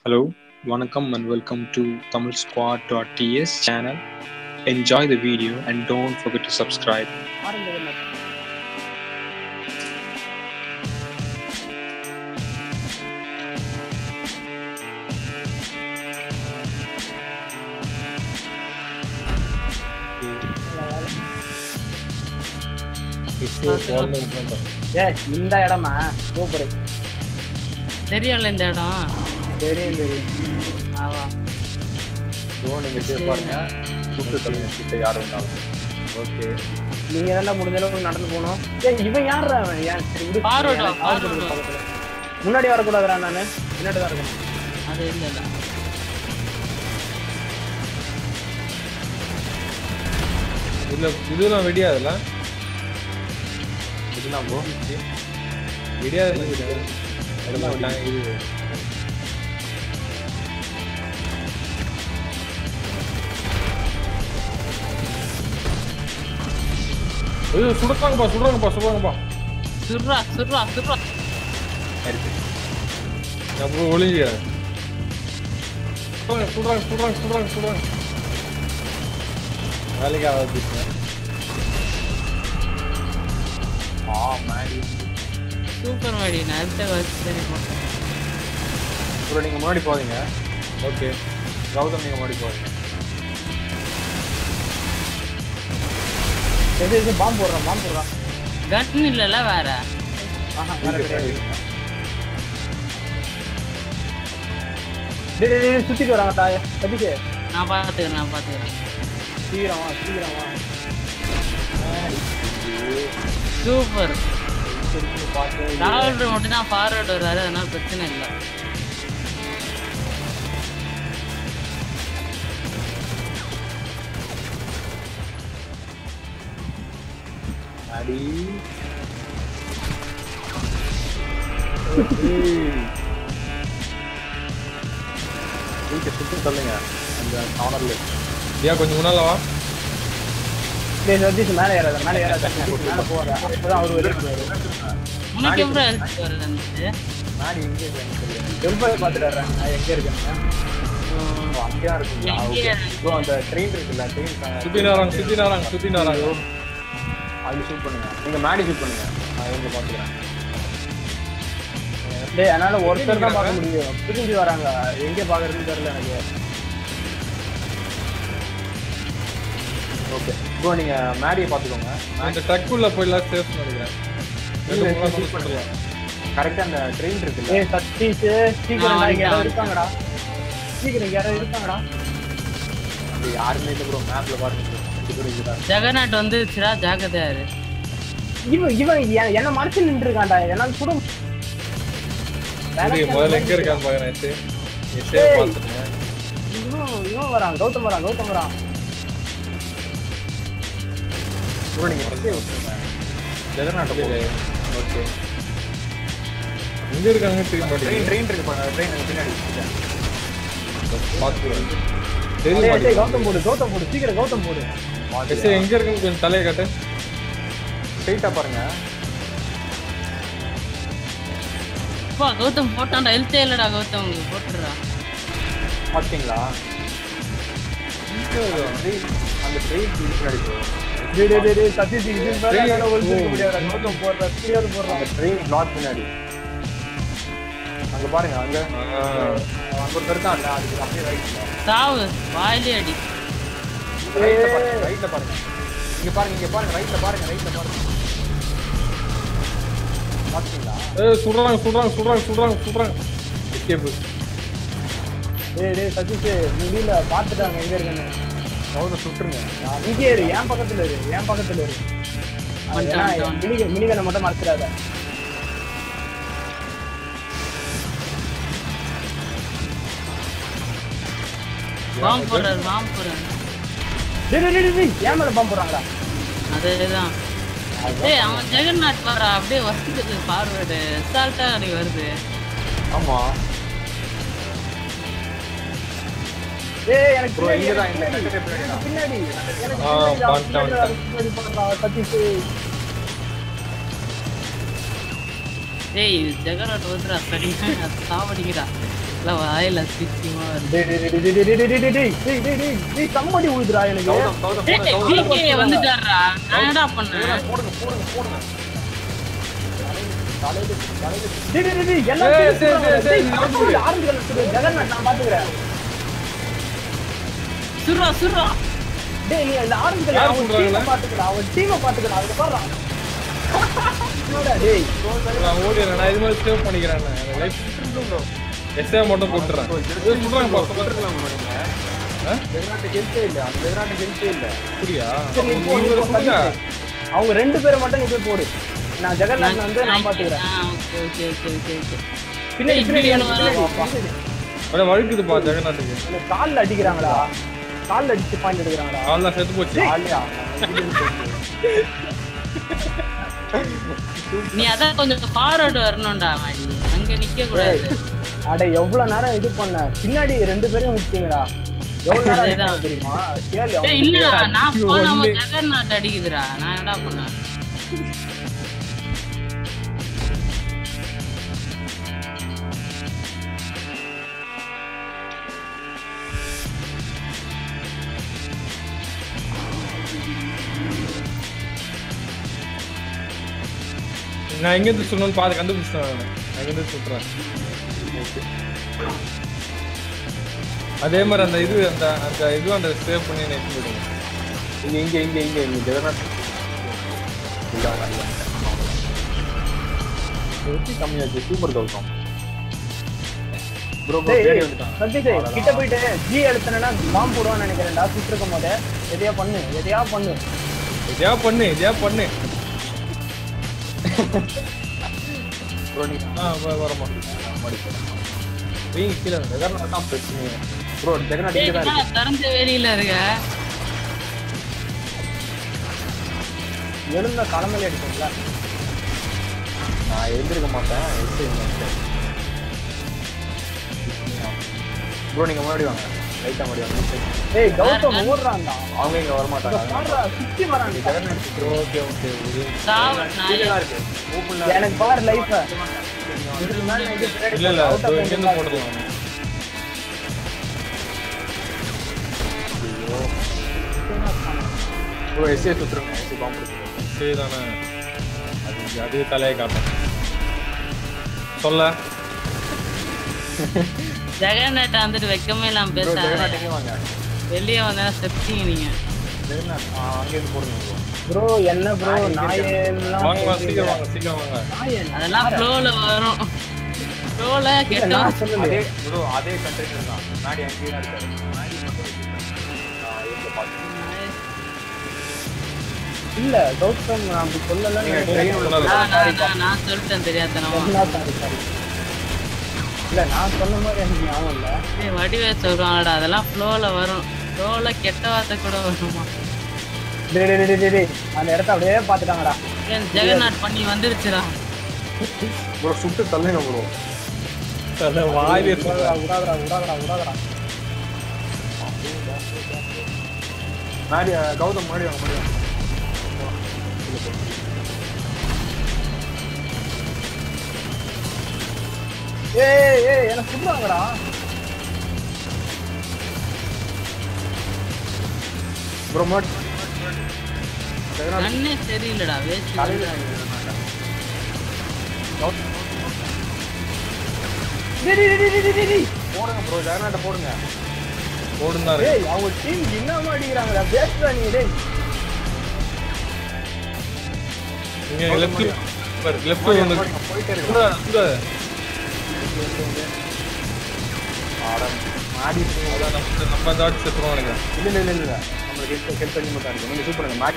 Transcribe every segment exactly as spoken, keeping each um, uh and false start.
Hello, Vanakkam and welcome to Tamil Squad.ts channel. Enjoy the video and don't forget to subscribe. இந்த இடமா super தெரியல இந்த இடம் தெரியும் தெரியும் ஆவா நீங்க பாருங்க சுட்டு தள்ளுங்க கிட்ட யாரும் இருந்தாலும் ஓகே நீங்க தானே முடிஞ்ச அளவுக்கு நடந்து போகணும். ஏய் இவன் யாரா அவன்? ஏன் சரி விடு. ஃபார்வர்ட் ஃபார்வர்ட் முன்னாடி வரக்கூடாதுடா, நானு பின்னாடி தான் இருக்கணும். அது இல்ல இல்ல இல்ல இதெல்லாம் வெடியாதுல இதெல்லாம் போ வெடியாது இதெல்லாம் விட்டாங்க இது ஐயோ சுடுறாங்கப்பா சுடுறாங்கப்பா சுடுறாங்கப்பா சுர்ரா சுர்ரா சுர்ரா அப்புறம் ஒளிஞ்சிக்கிறேன் சுடுறாங்க சுடுறாங்க சுடுறாங்க சுடுறாங்க சுடுறாங்க வேலைக்கு ஆகாது ஆ மேடி சூப்பர் மாடி நேரத்தை வச்சு சரி போட்டேன். அப்புறம் நீங்க முன்னாடி போவீங்க. ஓகே கௌதம் நீங்க முன்னாடி போவீங்க. எது எது பாம்பு போடுறான் பாம்பு போடுறான். கன் இல்லல வேற. ஆஹா வேற கிடையாது. டேய் டேய் சுத்திட்டு வராங்க தாயே. சதிக்கு நான் பாத்துக்கிறேன் நான் பாத்துக்கிறேன். சீக்கிரமா சீக்கிரமா. சூப்பர். திருப்பி பாத்து ஃபார்வர்ட் மட்டும் தான் ஃபார்வர்ட் வராரு, அதனால பிரச்சனை இல்ல. அடி நீங்க சுத்தி சொல்லுங்க அந்த கார்னர்ல. ஐயா கொஞ்சம் முன்னால வா. டேய் சதீஷ் மேல ஏறாத மேல ஏறாத மேல போறா. அப்பதான் அவரு வருவாரு. உனக்கு எப்படி இருக்கு வரது? நாடி எங்க இருக்கேன்னு சொல்லுங்க. டெம்பிள் பாத்துறேன். நான் எங்க இருக்கேன்? அங்கயா இருக்குங்களா? எங்க ப்ரோ அந்த ட்ரெயின் இருக்குல்ல ட்ரெயின் சுத்தி நாராங்க சுத்தி நாராங்க சுத்தி நாராங்க அது ஷூட் பண்ணுங்க. நீங்க மேடி ஷூட் பண்ணுங்க. நான் எங்க பாத்துக்கிறேன். டேய் அதனால ஒருத்தர் தான் பார்க்க முடியும். பிரிஞ்சு வராங்க. எங்க பாக்குறதுன்னு தெரியல எனக்கு. ஓகே ப்ரோ நீங்க மேடியை பாத்துக்கோங்க. அந்த ட்ரக்குள்ள போய்லாம் சேஃப் நினைக்கிறேன். கரெக்டா அந்த ட்ரெயின் இருக்குல்ல. ஏய் சதீஷ் சீக்கிரம் நான் இங்க வரேன். இருக்காங்கடா. சீக்கிரம் இங்க யாரோ இருக்காங்கடா. அது யாருமே இல்லை ப்ரோ. மேப்ல பாருங்க bro. ரெண்டு பேரும் இங்க தான். ஜெகநாட் வந்து சிரா ஜாக்கிரதையா இரு. இவன் இவன் எ- என்ன மறைச்சு நின்று இருக்கான்டா. என்னால கூட சரி முதல்ல எங்க இருக்கான்னு பாக்குறேன். எஸ்ஏ எஸ்ஏ ஏய். பாத்துட்டேன். இவன் இவன் வரான். கௌதம் வரான். கௌதம் வரான். ப்ரோ நீங்க ஃபர்ஸ்ட் விட்டுருங்க. ஜெகநாட்ட போங்க. ஓகே எங்க இருக்காங்க தெரியும் ட்ரெயின் மாட்டேங்குது. ட்ரெயின் இருக்கு பாருங்க. ட்ரெயின் பின்னாடி பாத்துக்கிறேன். டேய், தெரிய டேய், மாட்டேங்குது. கௌதம் போடு. கௌதம் போடு. சீக்கிரம் கௌதம் போடு. எஸ்ஏ எங்க இருக்குன்னு கொஞ்சம் தலையை காட்டு. ஸ்ட்ரைட்டா பாருங்க. பா கௌதம் போட்டான்டா. ஹெல்த்தே இல்லடா கௌதம் போட்டுறா. பாத்தீங்களா? அந்த ட்ரெயின் பின்னாடி bro. டேய் டேய் டேய், டேய் சதீஷ் இது மேல என்னால ஒளிஞ்சிருக்க முடியாதுடா. கௌதம் போடுறா. சீக்கிரம் போடுறான். அந்த ட்ரெயின் பிளாக் பின்னாடி அங்க பாருங்க. அங்க அங்க ஒரு இருக்கான் இல்ல, அதுக்கு அப்படியே ரைட்ல சாவு வாயிலே அடி. ரைட்ல பாருங்க. ரைட்ல பாருங்க. இங்க பாருங்க. இங்க பாருங்க. ரைட்ல பாருங்க. ரைட்ல பாருங்க. பாத்தீங்களா? ஏய் சுடுறாங்க சுடுறாங்க சுடுறாங்க சுடுறாங்க சுடுறாங்க. எஸ்கேப். டேய் டேய் சதீஷ் முடியல. பாத்துட்டாங்க எங்க இருக்குன்னு. அவங்க சுட்டுருங்க. இங்கே இரு. என் பக்கத்துல இரு. என் பக்கத்துல இரு. வந்துட்டான், வந்துட்டான். மினிக மினிகனை மட்டும் மறைச்சிடாத. பாம்பு போடுறாரு பாம்பு போடுறாரு. டேய் டேய் டேய், டேய் ஏன் மேல பாம்பு போடுறாங்கடா? அதேதான். ஏய் அவன் ஜெகநாத் வரா அப்படியே வருது ஃபார்வர்டு. அசால்ட்டா அன்னைக்கு வருது. ஆமா டேய் எனக்கு ப்ரோ பின்னாடி இங்க தான் இந்த எனக்கு கட்டட பின்னாடி தான். பின்னாடி எனக்கு ஆ, பின்னாடி அவன் வந்துட்டான், பின்னாடி வர பின்னாடி போடுறான் சதீஷ். ஏய் ஜெகநாத் வந்துடா சரி சாவடிக்கிறா. இல்ல வாயில சிக்கிமா வருது. டேய் டேய் டேய் டேய் டேய் டேய் டேய் டேய் டேய் டேய் டேய் கம்மடி உழுதுடா எனக்கு. கௌதம் கௌதம் டேய் டிகே வந்துட்டாரா? நான் என்னடா பண்ணேன்? போடுங்க போடுங்க போடுங்க டேய் டேய் டேய் எல்லாம் ஏய், சரி, சரி, சரி. ஆரம்பிக்கல சுடு. ஜெகநாத் நான் பாத்துக்கறேன். Surra surra. டேய் நீ இந்த ஆரம்பிக்கல யார் அவன் சொல்றாங்க? டீம் பாத்துக்கடா. அவன் டீம் பாத்துக்கடா. அதுக்கு பாறா. டேய் நான் ஓடிறேன். நான் இது மாதிரி சேவ் பண்ணிக்கிறேன். நான் லைஃப் ப்ரோ. எஸ்ஏ மட்டும் போட்டுறேன். இது சொல்றாங்க பாஸ். போட்டுக்கலாம் ப்ரோ நீங்க. ஆ? ஜெகநாத் ஹெல்த்தே இல்ல. அந்த ஜெகநாத் ஹெல்த்தே இல்ல. புரியா? சரி, நீ போ, நீ போ, சொல்லுங்க. அவங்க ரெண்டு பேரை மட்டும் நீ போய் போடு. நான் ஜெகநாத் வந்து நான் பாத்துக்கறேன். ஆ okay okay okay okay okay. பின்னாடி டேய், பின்னாடி இப்படி பின்னாடி வேணும். பின்னாடி. அட வழுக்குதுப்பா ஜெகநாத்துக்கு. எனக்கு கால்ல அடிக்கிறாங்களா? கால்ல அடிச்சு பாயிண்ட் எடுக்கறாங்களா? ஆள்லாம் செத்து போச்சு. ஆலியா. நீ அதான் கொஞ்சம் ஃபார்வர்ட் வரணும்டா மாடி. அங்க நிக்க கூடாது. அட எவ்வளவு நேரம் இது பண்ண. பின்னாடி ரெண்டு பேரும் விட்டீங்கடா. எவ்வளவு நேரம் அதேதான். அடிச்சாங்க தெரியுமா? கேளு டேய் அவங்க. இல்லடா நான் ஐயோ, போன் நம்ம ஒண்ணு. ஜெகநாத் அடிக்குதுடா. நான் என்னடா பண்ணேன்? நான் எங்க இருந்து சொல்லணும்னு பாத்து கண்டுபிடிச்சேன். நான் நான் எங்க இருந்து சொல்றேன். அதே மாதிரி அந்த இது அந்த அந்த இது அந்த சேவ் பண்ணி நான் எடுத்து விடுங்க. இங்க இங்க இங்க இங்க இங்க ஜெகநாத் இல்ல இல்ல. இது கம்மியாச்சு. சூப்பர் கௌதம். ப்ரோ ப்ரோ டேய், பேடி வந்துட்டான். சதீஷ் கிட்ட போயிட்டு ஜி எழுத்துனா பாம்பு போடுவான்னு நினைக்கிறேன்டா. சுட்டு இருக்கும் போது எதையா பண்ணு எதையா பண்ணு. இதையா பண்ணு இதையா பண்ணு. ப்ரோ நீ ஆ வ- வரமா. மாடி போறேன். வீங்க கீழே வந்து. ஜெகநாத் தான் பிரச்சனை. ப்ரோ ஜெகநாத் டேய் இங்க தான் நான் திறந்த வெளியில இருக்க. எழுந்த தலைமையில அடிப்பீங்களா? நான் எழுந்திருக்க மாட்டேன். ப்ரோ நீங்க முன்னாடி வாங்க. ரைட்டா முன்னாடி வாங்க. ஏய் கௌதம் ஓடுறான்டா. அவங்க இங்க வர இங்க மாட்டாங்க. பாருடா, சுத்தி வரான். Jagannath okay okay. சாவு நாயே. கீழே இருக்கு. ஓபன்ல எனக்கு பாரு லைஃப். இதுக்கு மேல நான் இது பின்னாடி இல்ல இல்ல out of இங்க இருந்து control போடலாம். Bro S A சுத்துறேன். எஸ்ஏ பாம்பு இருக்கு. சரிதானே. அது அது தலையை காட்டும். சொல்ல ஜெகநாத் வந்துட்டு வெக்கமே இல்லாம ப்ரோ பேசாத. ஜெகநாத் இங்க வாங்க. வெளியே வந்தா செப்டிங்க நீங்க. ஜெகநாத் ஆ, அங்க இருந்து போடுங்க ப்ரோ. ப்ரோ என்ன ப்ரோ நாயெல்லாம் வாங்க வாங்க சீக்கிரம் வாங்க சீக்கிரம் வாங்க. நாயன் அதெல்லாம் ஃப்ளோல வரும். ஃப்ளோல கெட்ட நான் சொல்லல. அதே ப்ரோ அதே கண்டெய்னர் தான். நாடி அங்கேயே தான் இருக்காரு. நாடி மட்டும் ஆ இங்க பாத்து. இல்ல கௌதம் நான் அப்படி சொல்லல. நீங்க ட்ரெயின் உள்ள நான் நான் நான் நான் சொல்லிட்டேன் தெரியாதனமா. Sorry sorry. இல்ல நான் சொன்ன மாதிரி எனக்கு ஞாபகம் இல்ல. ஏய் வடிவே சொல்றாங்கடா அதெல்லாம் ஃப்ளோல வரும். ஃப்ளோல கெட்ட வார்த்தை கூட வருமா? டேய் டேய் டேய் டேய், டேய் அந்த இடத்த அப்படியே பாத்துட்டாங்கடா. ஏன் ஜெகநாத் பண்ணி வந்துருச்சுடா. ப்ரோ சுட்டு தள்ளுங்க ப்ரோ. அத வாயிலே உடாதடா உடாதடா உடாதடா உடாதடா. நாடி கௌதம் முன்னாடி வாங்க முன்னாடி வாங்க. ஏய் ஏய் என்ன சுடுறாங்கடா. ப்ரோ மட் ஜெகநாத் கண்ணே சரியில்லடா வேஸ்ட். தலையில டேய் டேய் டேய் டேய் டேய் டேய். போடுங்க ப்ரோ ஜெகநாட்ட போடுங்க. போடுனாரு. டேய் அவங்க டீம் என்னமா அடிக்குறாங்கடா. பேஸ்டா நீ டேய். இங்க லெஃப்ட் லெஃப்ட் வந்து போயிட்டே இருக்கு. சுட சுட. ஆடம் மாடி அதான் நம்ம நம்ம தாட் செத்துறோம் நினைக்கிறேன். இல்ல இல்ல இல்ல இல்ல நம்மளுக்கு ஹெல்த் ஹெல்த் பண்ணி மட்டும் இருக்கு. நீங்க சூப்பர் பண்ணுங்க. மாடி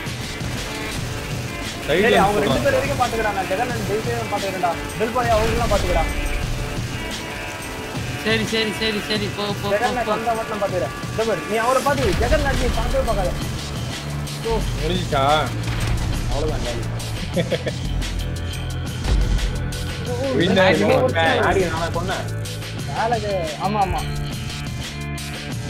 சைடுல டேய் அவங்க ரெண்டு சொல்றாங்க. பேர் வரைக்கும் பாத்துக்கறாங்க. ஜெகநாத் டெய்லியும் பாத்துக்கறடா. பெல் பாய் அவங்களலாம் பாத்துக்கறா. சரி சரி சரி சரி போ போ போ ஜெகநாத் போ. வந்தா மட்டும் பாத்துக்கற. டேய் நீ அவரை பாத்து ஜெகநாத் நீ பாக்கவே பார்க்காத. ஓ முடிஞ்சிச்சா? அவ்வளவுதான் காலி. வின் ஆயிடுவோம். மாடி நான் கொன்னேன். வேலைக்கு ஆமா ஆமா